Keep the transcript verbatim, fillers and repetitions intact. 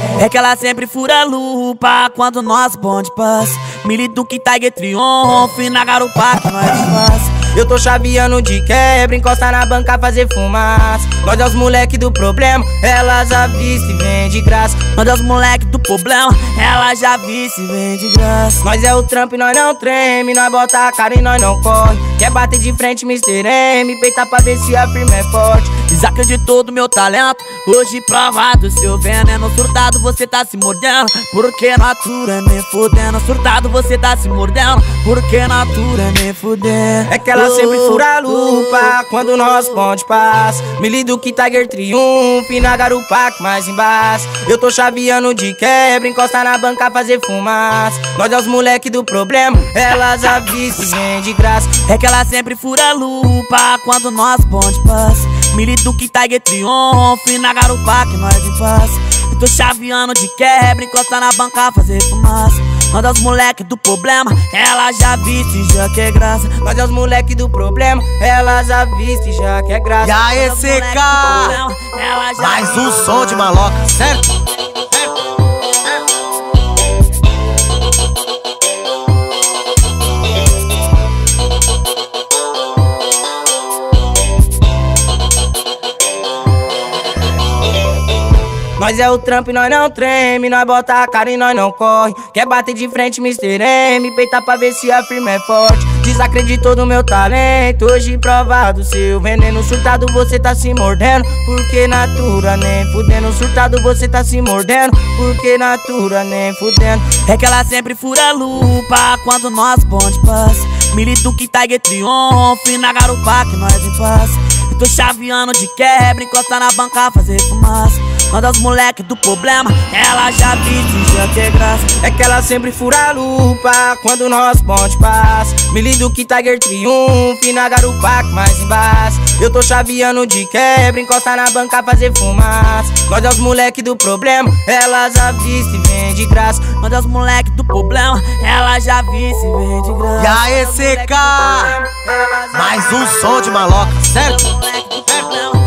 É que ela sempre fura a lupa quando nós bonde passa. Miliduque, Tiger, Triunfo na garupa que nós faz. Eu tô chaveando de quebra, encosta na banca fazer fumaça. Nós é os moleque do problema, elas avistam e vem de graça. Nós é os moleque do problema, elas já viste e vem de graça. Nós é o trampo e nós não treme, nós bota a cara e nós não corre. Quer bater de frente, mister M, peita pra ver se a firma é forte. Desacreditou do meu talento, hoje provado seu veneno. Surtado você tá se mordendo, porque natura nem fudendo. Surtado você tá se mordendo, porque natura nem fudendo. É que ela sempre fura a lupa quando nós ponte passa. Miliduque, Tiger, Triunfo na garupa que mais embaixo. Eu tô chaveando de quebra, encosta na banca fazer fumaça. Nós é os moleque do problema, elas avistam e vem de graça. É que ela sempre fura a lupa quando nós bonde passa. Miliduque, Tiger, Triunfo na garupa que nós embaixo. Eu tô chaveando de quebra, encosta na banca fazer fumaça. Nós é os moleque do problema, ela já viste e já quer graça. Nós é os moleque do problema, ela já viste e já quer graça. E aí, C K, mais um som de maloca, certo? Nós é o trampo e nós não treme, nós bota a cara e nós não corre. Quer bater de frente, mister M, peita pra ver se a firma é forte. Desacreditou do meu talento, hoje provado seu veneno. Surtado você tá se mordendo, porque natura nem fudendo. Surtado você tá se mordendo, porque natura nem fudendo. É que ela sempre fura a lupa quando nós bonde passa. Miliduque, Tiger, Triunfo na garupa que nós passa. Eu tô chaveando de quebra, encosta na banca fazer fumaça. Nós é os moleque do problema, ela já viste e já quer graça. É que ela sempre fura a lupa quando nós bonde passa. Miliduque, Tiger, Triunfo na garupa que mais embaixo. Eu tô chaveando de quebra, encosta na banca fazer fumaça. Nós é os moleque do problema, elas avistam e vem de graça. Nós é os moleque do problema, ela já viste e vem de graça. E aí, C K, mais um som de maloca, certo? Moleque do problema,